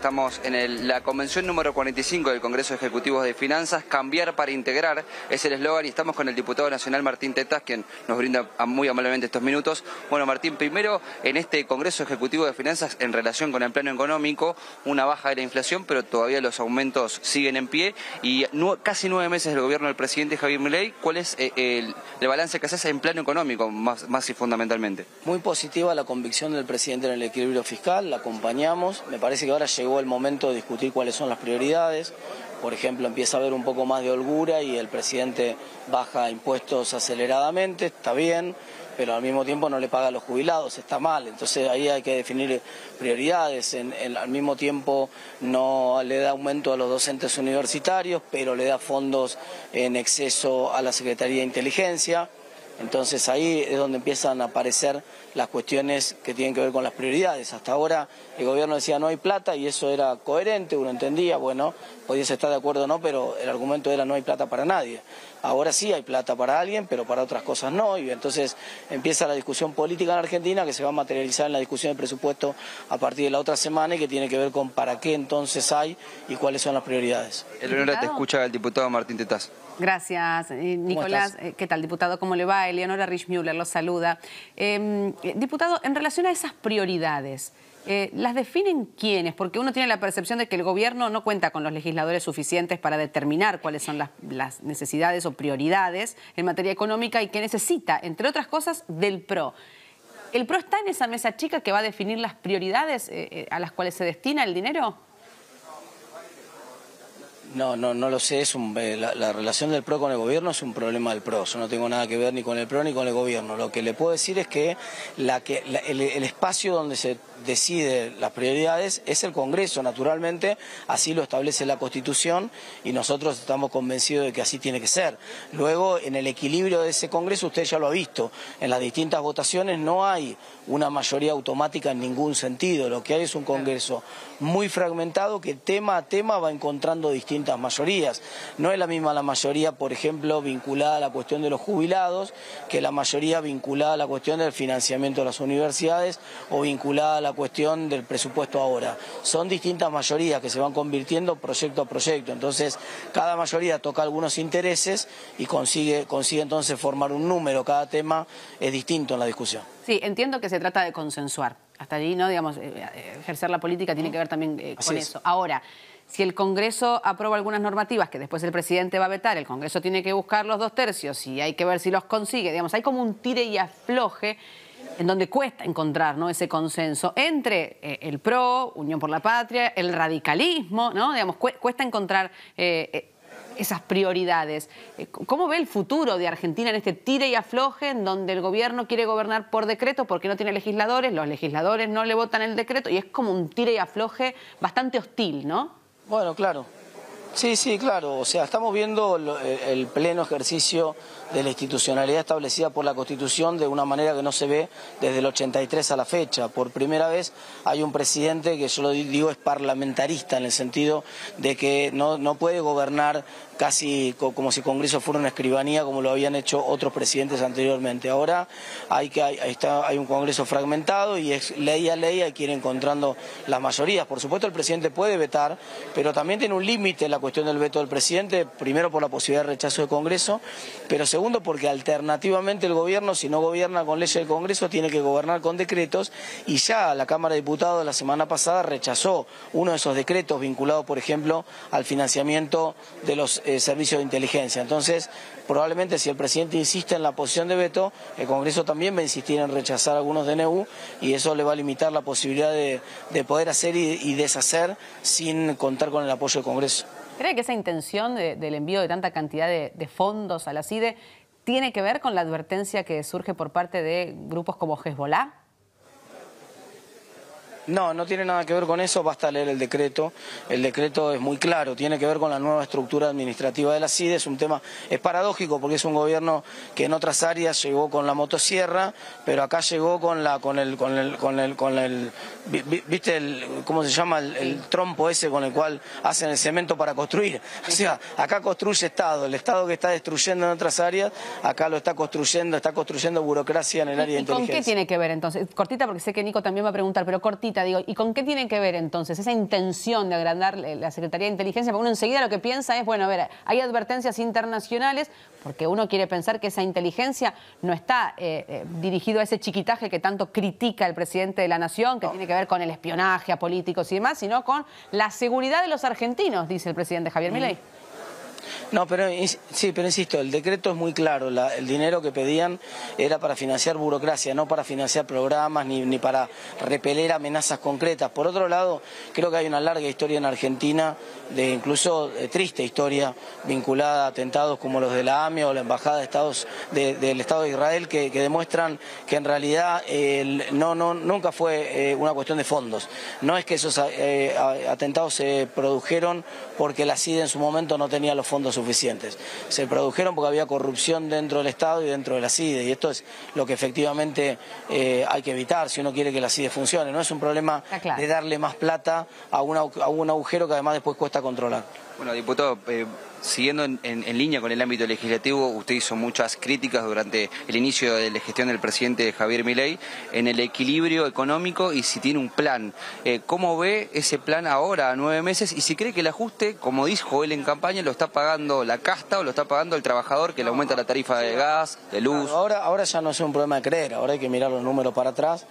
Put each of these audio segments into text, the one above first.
Estamos en la convención número 45 del Congreso de Ejecutivos de Finanzas. Cambiar para integrar es el eslogan, y estamos con el diputado nacional Martín Tetas, quien nos brinda muy amablemente estos minutos. Bueno, Martín, primero, en este Congreso Ejecutivo de Finanzas, en relación con el plano económico, una baja de la inflación, pero todavía los aumentos siguen en pie, y casi 9 meses del gobierno del presidente Javier Milei. ¿Cuál es el balance que haces en plano económico, más y fundamentalmente? Muy positiva la convicción del presidente en el equilibrio fiscal, la acompañamos. Me parece que ahora llegó el momento de discutir cuáles son las prioridades. Por ejemplo, empieza a haber un poco más de holgura y el presidente baja impuestos aceleradamente, está bien, pero al mismo tiempo no le paga a los jubilados, está mal. Entonces ahí hay que definir prioridades. Al mismo tiempo no le da aumento a los docentes universitarios, pero le da fondos en exceso a la Secretaría de Inteligencia. Entonces ahí es donde empiezan a aparecer las cuestiones que tienen que ver con las prioridades. Hasta ahora el gobierno decía no hay plata y eso era coherente, uno entendía, bueno, podías estar de acuerdo o no, pero el argumento era no hay plata para nadie. Ahora sí hay plata para alguien, pero para otras cosas no, y entonces empieza la discusión política en Argentina, que se va a materializar en la discusión del presupuesto a partir de la otra semana, y que tiene que ver con para qué entonces hay y cuáles son las prioridades. Eleonora, te escucha el diputado Martín Tetas. Gracias, Nicolás. ¿Qué tal, diputado? ¿Cómo le va? Eleonora Richmüller lo saluda. Diputado, en relación a esas prioridades, ¿las definen quiénes? Porque uno tiene la percepción de que el gobierno no cuenta con los legisladores suficientes para determinar cuáles son las necesidades o prioridades en materia económica, y que necesita, entre otras cosas, del PRO. ¿El PRO está en esa mesa chica que va a definir las prioridades a las cuales se destina el dinero? No lo sé, la relación del PRO con el gobierno es un problema del PRO. Yo no tengo nada que ver ni con el PRO ni con el gobierno. Lo que le puedo decir es que el espacio donde se decide las prioridades es el Congreso, naturalmente, así lo establece la Constitución, y nosotros estamos convencidos de que así tiene que ser. Luego, en el equilibrio de ese Congreso, usted ya lo ha visto, en las distintas votaciones no hay una mayoría automática en ningún sentido. Lo que hay es un Congreso muy fragmentado que tema a tema va encontrando distintas mayorías. No es la misma la mayoría, por ejemplo, vinculada a la cuestión de los jubilados, que la mayoría vinculada a la cuestión del financiamiento de las universidades o vinculada a la cuestión del presupuesto ahora. Son distintas mayorías que se van convirtiendo proyecto a proyecto. Entonces, cada mayoría toca algunos intereses y consigue entonces formar un número. Cada tema es distinto en la discusión. Sí, entiendo que se trata de consensuar. Hasta allí, ¿no? Digamos, ejercer la política tiene que ver también con eso. Ahora, si el Congreso aprueba algunas normativas que después el presidente va a vetar, el Congreso tiene que buscar los 2/3 y hay que ver si los consigue. Digamos, hay como un tire y afloje en donde cuesta encontrar, ¿no?, ese consenso entre el PRO, Unión por la Patria, el radicalismo, ¿no? Digamos, cuesta encontrar esas prioridades. ¿Cómo ve el futuro de Argentina en este tire y afloje en donde el gobierno quiere gobernar por decreto porque no tiene legisladores, los legisladores no le votan el decreto, y es como un tire y afloje bastante hostil, ¿no? Bueno, claro. Sí, claro. O sea, estamos viendo el pleno ejercicio de la institucionalidad establecida por la Constitución de una manera que no se ve desde el 83 a la fecha. Por primera vez hay un presidente que, yo lo digo, es parlamentarista, en el sentido de que no puede gobernar casi como si el Congreso fuera una escribanía, como lo habían hecho otros presidentes anteriormente. Ahora hay un Congreso fragmentado y es ley a ley, hay que ir encontrando las mayorías. Por supuesto, el presidente puede vetar, pero también tiene un límite la cuestión del veto del presidente, primero por la posibilidad de rechazo del Congreso, pero segundo porque alternativamente el gobierno, si no gobierna con leyes del Congreso, tiene que gobernar con decretos, y ya la Cámara de Diputados la semana pasada rechazó uno de esos decretos vinculados, por ejemplo, al financiamiento de los servicios de inteligencia. Entonces, probablemente si el presidente insiste en la posición de veto, el Congreso también va a insistir en rechazar algunos DNU, y eso le va a limitar la posibilidad de poder hacer y deshacer sin contar con el apoyo del Congreso. ¿Cree que esa intención del envío de tanta cantidad de fondos a la CIDE tiene que ver con la advertencia que surge por parte de grupos como Hezbollah? No tiene nada que ver con eso, basta leer el decreto. El decreto es muy claro, tiene que ver con la nueva estructura administrativa de la CIDE. Es un tema, es paradójico porque es un gobierno que en otras áreas llegó con la motosierra, pero acá llegó ¿viste cómo se llama? El trompo ese con el cual hacen el cemento para construir. O sea, acá construye Estado. El Estado que está destruyendo en otras áreas, acá lo está construyendo burocracia en el área de inteligencia. ¿Con qué tiene que ver entonces? Cortita, porque sé que Nico también va a preguntar, pero cortita. Rosita, digo, ¿y con qué tiene que ver entonces esa intención de agrandar la Secretaría de Inteligencia? Porque uno enseguida lo que piensa es, bueno, a ver, hay advertencias internacionales, porque uno quiere pensar que esa inteligencia no está dirigido a ese chiquitaje que tanto critica el presidente de la Nación, que tiene que ver con el espionaje a políticos y demás, sino con la seguridad de los argentinos, dice el presidente Javier Milei. No, pero insisto, el decreto es muy claro, el dinero que pedían era para financiar burocracia, no para financiar programas ni para repeler amenazas concretas. Por otro lado, creo que hay una larga historia en Argentina, incluso triste historia, vinculada a atentados como los de la AMIA o la Embajada del Estado de Israel, que demuestran que en realidad nunca fue una cuestión de fondos. No es que esos atentados se produjeron porque la CIDE en su momento no tenía los fondos suficientes. Se produjeron porque había corrupción dentro del Estado y dentro de la CIDE, y esto es lo que efectivamente hay que evitar si uno quiere que la CIDE funcione. No es un problema de darle más plata a un agujero que además después cuesta controlar. Bueno, diputado, siguiendo en línea con el ámbito legislativo, usted hizo muchas críticas durante el inicio de la gestión del presidente Javier Milei en el equilibrio económico y si tiene un plan. ¿Cómo ve ese plan ahora a 9 meses? Y si cree que el ajuste, como dijo él en campaña, lo está pagando la casta o lo está pagando el trabajador que le aumenta la tarifa de gas, de luz. Ahora ya no es un problema de creer, ahora hay que mirar los números para atrás.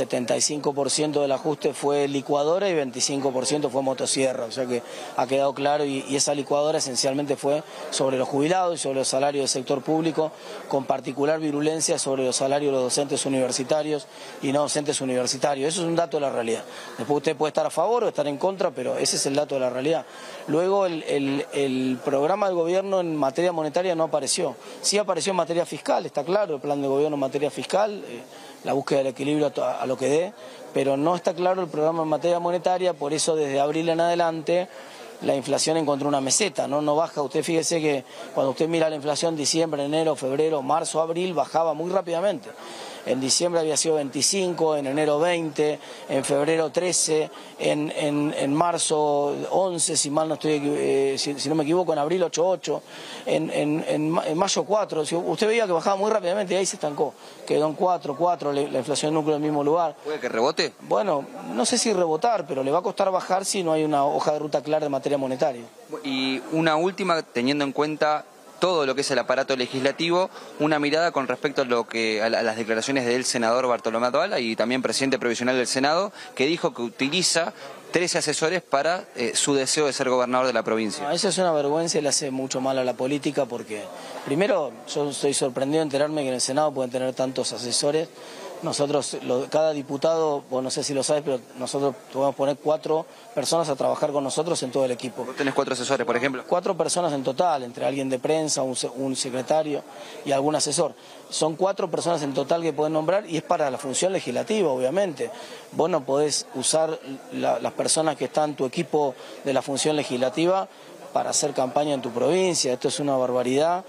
75% del ajuste fue licuadora y 25% fue motosierra, o sea que ha quedado claro, y esa licuadora esencialmente fue sobre los jubilados y sobre los salarios del sector público, con particular virulencia sobre los salarios de los docentes universitarios y no docentes universitarios. Eso es un dato de la realidad. Después usted puede estar a favor o estar en contra, pero ese es el dato de la realidad. Luego el programa del gobierno en materia monetaria no apareció. Sí apareció en materia fiscal, está claro, el plan de gobierno en materia fiscal, la búsqueda del equilibrio a lo que dé, pero no está claro el programa en materia monetaria, por eso desde abril en adelante la inflación encontró una meseta, no baja. Usted fíjese que cuando usted mira la inflación diciembre, enero, febrero, marzo, abril, bajaba muy rápidamente. En diciembre había sido 25, en enero 20, en febrero 13, en marzo 11, si mal no estoy, si no me equivoco, en abril 8,8, en mayo 4. Usted veía que bajaba muy rápidamente y ahí se estancó. Quedó en 4, la inflación núcleo en el mismo lugar. ¿Puede que rebote? Bueno, no sé si rebotar, pero le va a costar bajar si no hay una hoja de ruta clara en materia monetaria. Y una última, teniendo en cuenta todo lo que es el aparato legislativo, una mirada con respecto a las declaraciones del senador Bartolomé Atala y también presidente provisional del Senado, que dijo que utiliza 13 asesores para su deseo de ser gobernador de la provincia. No, eso es una vergüenza y le hace mucho mal a la política porque, primero, yo estoy sorprendido de enterarme que en el Senado pueden tener tantos asesores. Nosotros, cada diputado, vos no sé si lo sabes, pero nosotros podemos poner 4 personas a trabajar con nosotros en todo el equipo. ¿Vos tenés 4 asesores, por ejemplo? 4 personas en total, entre alguien de prensa, un secretario y algún asesor. Son 4 personas en total que pueden nombrar y es para la función legislativa, obviamente. Vos no podés usar las personas que están en tu equipo de la función legislativa para hacer campaña en tu provincia. Esto es una barbaridad.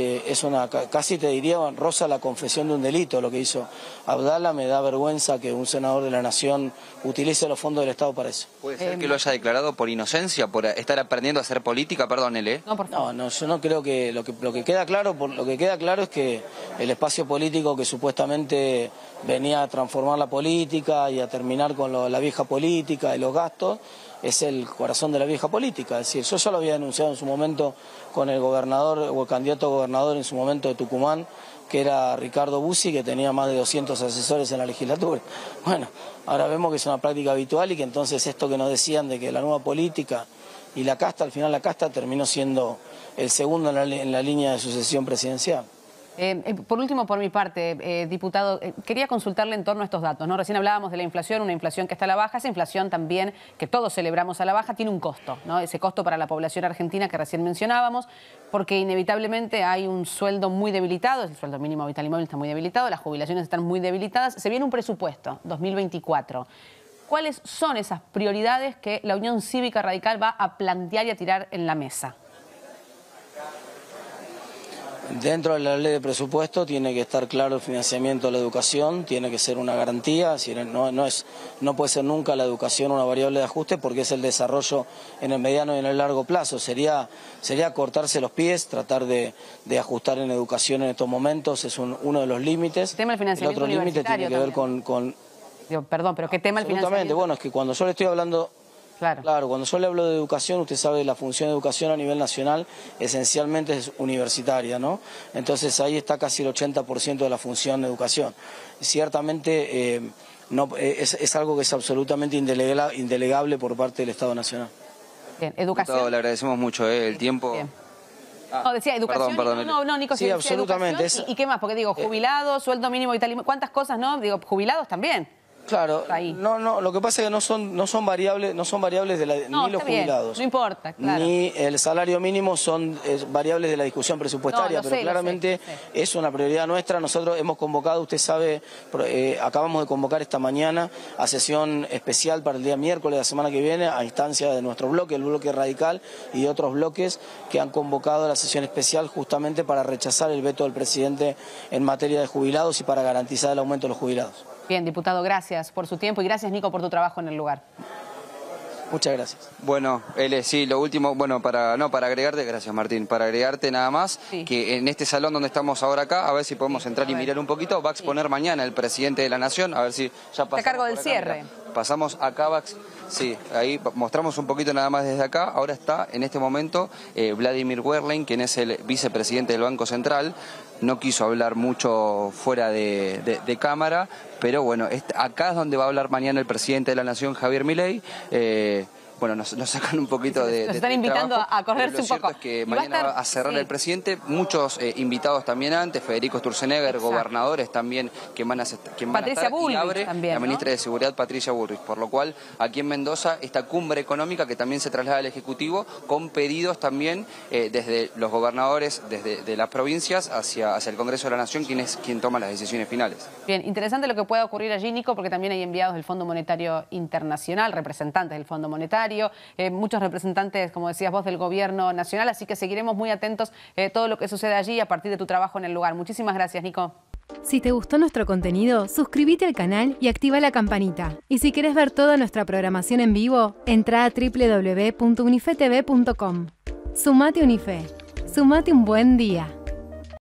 Casi te diría, roza la confesión de un delito lo que hizo Abdala. Me da vergüenza que un senador de la Nación utilice los fondos del Estado para eso. ¿Puede ser que lo haya declarado por inocencia, por estar aprendiendo a hacer política? Perdónele. No, yo no creo que lo que queda claro, es que el espacio político que supuestamente venía a transformar la política y a terminar con la vieja política y los gastos, es el corazón de la vieja política. Es decir, yo ya lo había denunciado en su momento con el gobernador o el candidato a gobernador en su momento de Tucumán, que era Ricardo Bussi, que tenía más de 200 asesores en la legislatura. Bueno, ahora vemos que es una práctica habitual y que entonces esto que nos decían de que la nueva política y la casta, al final la casta terminó siendo el segundo en la línea de sucesión presidencial. Por último, por mi parte, diputado, quería consultarle en torno a estos datos, ¿no? Recién hablábamos de la inflación, una inflación que está a la baja. Esa inflación también, que todos celebramos a la baja, tiene un costo, ¿no? Ese costo para la población argentina que recién mencionábamos, porque inevitablemente hay un sueldo muy debilitado, el sueldo mínimo vital y móvil está muy debilitado, las jubilaciones están muy debilitadas. Se viene un presupuesto 2024. ¿Cuáles son esas prioridades que la Unión Cívica Radical va a plantear y a tirar en la mesa? Dentro de la ley de presupuesto tiene que estar claro el financiamiento de la educación, tiene que ser una garantía, es decir, no puede ser nunca la educación una variable de ajuste porque es el desarrollo en el mediano y en el largo plazo. Sería cortarse los pies, tratar de ajustar en educación en estos momentos, es uno de los límites. El tema del financiamiento el otro límite tiene que ver con Digo, perdón, pero ¿qué tema el financiamiento? Absolutamente, bueno, es que cuando yo le estoy hablando... Claro, cuando yo le hablo de educación, usted sabe, la función de educación a nivel nacional esencialmente es universitaria, ¿no? Entonces ahí está casi el 80% de la función de educación. Ciertamente es algo que es absolutamente indelegable por parte del Estado Nacional. Bien, educación. Diputado, le agradecemos mucho el tiempo. Bien. No, decía educación. Perdón. No, Nico, sí, absolutamente. ¿Y qué más? Porque digo, jubilados, sueldo mínimo y tal, ¿cuántas cosas, no? Digo, jubilados también. Claro, no, lo que pasa es que no son variables ni los jubilados. No importa, claro. Ni el salario mínimo son variables de la discusión presupuestaria, pero claramente es una prioridad nuestra. Nosotros hemos convocado, usted sabe, acabamos de convocar esta mañana a sesión especial para el día miércoles de la semana que viene, a instancia de nuestro bloque, el bloque radical y de otros bloques que han convocado a la sesión especial justamente para rechazar el veto del presidente en materia de jubilados y para garantizar el aumento de los jubilados. Bien, diputado, gracias por su tiempo y gracias, Nico, por tu trabajo en el lugar. Muchas gracias. Bueno, sí, lo último, bueno, para agregarte, gracias Martín, para agregarte nada más, que en este salón donde estamos ahora acá, a ver si podemos entrar y mirar un poquito, va a exponer mañana el presidente de la Nación, a ver si ya pasamos. A cargo del cierre. Pasamos acá, sí, ahí mostramos un poquito nada más desde acá. Ahora está en este momento Vladimir Werlein, quien es el vicepresidente del Banco Central. No quiso hablar mucho fuera de cámara, pero bueno, acá es donde va a hablar mañana el presidente de la Nación, Javier Milei. Bueno, nos sacan un poquito de... Nos están invitando trabajo, a correrse un poco. Lo cierto es que mañana va a cerrar el presidente, muchos invitados también antes, Federico Sturzenegger, gobernadores también, que van a estar, Patricia Bullrich y abre también, la ministra de Seguridad, Patricia Bullrich, por lo cual aquí en Mendoza esta cumbre económica que también se traslada al Ejecutivo con pedidos también desde los gobernadores, desde las provincias hacia el Congreso de la Nación, quien toma las decisiones finales. Bien, interesante lo que pueda ocurrir allí, Nico, porque también hay enviados del Fondo Monetario Internacional, representantes del Fondo Monetario, muchos representantes, como decías vos, del Gobierno Nacional, así que seguiremos muy atentos todo lo que sucede allí a partir de tu trabajo en el lugar. Muchísimas gracias, Nico. Si te gustó nuestro contenido, suscríbete al canal y activa la campanita. Y si querés ver toda nuestra programación en vivo, entra a www.unifetv.com. Sumate Unife. Sumate un buen día.